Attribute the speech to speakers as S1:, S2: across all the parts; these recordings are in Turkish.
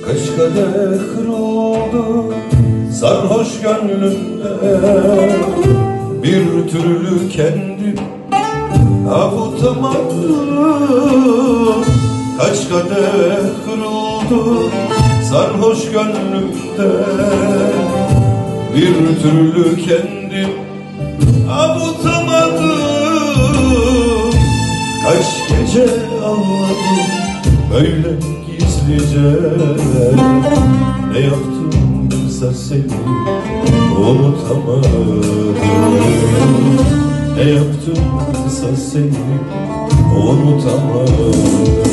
S1: Kaç kadeh kırıldı sarhoş gönlümde, bir türlü kendim avutamadım. Kaç kadeh kırıldı sarhoş gönlümde, bir türlü kendim avutamadım. Kaç gece ağladım böyle gizlice, ne yaptımsa seni unutamadım. Ne yaptımsa seni unutamadım.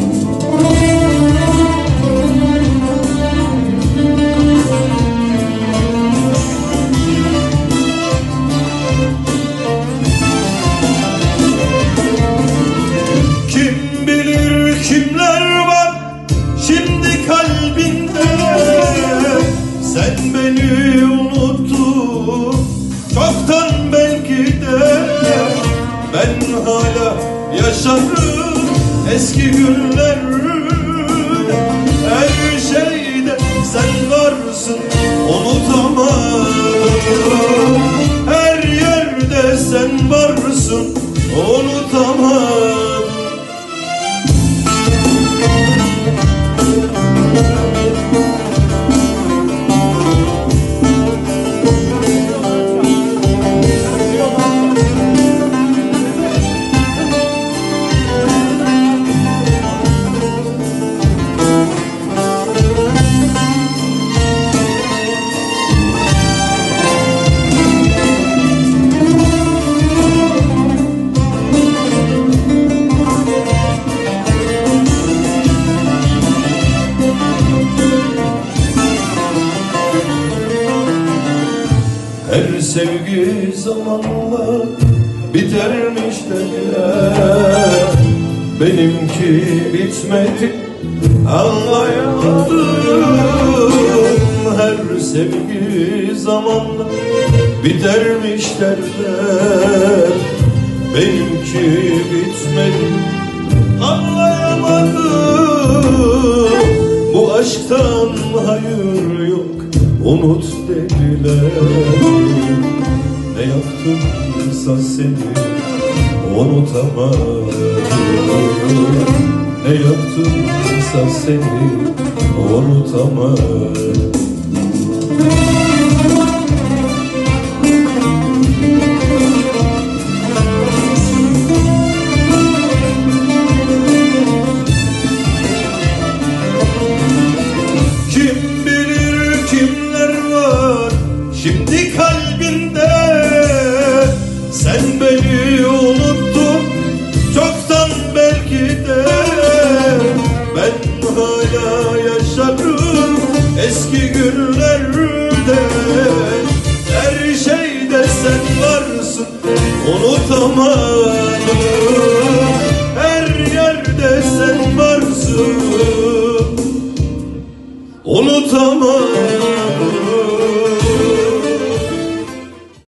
S2: Kimler var şimdi kalbinde, sen beni unuttun çoktan belki de. Ben hala yaşarım eski günlerde, her şeyde sen varsın unutamadım. Her yerde sen varsın unutamadım.
S1: Her sevgi zamanla bitermiş derler, benimki bitmedi anlayamadım. Her sevgi zamanla bitermiş derler, benimki bitmedi anlayamadım. Bu aşktan hayır yok, unut dediler. Ne yaptımsa seni unutamadım. Ne yaptımsa seni unutamadım.
S2: Şimdi kalbinde, sen beni unuttun çoktan belki de. Ben hala yaşarım eski günlerde, her şeyde sen varsın unutamadım. Her yerde sen varsın unutamadım.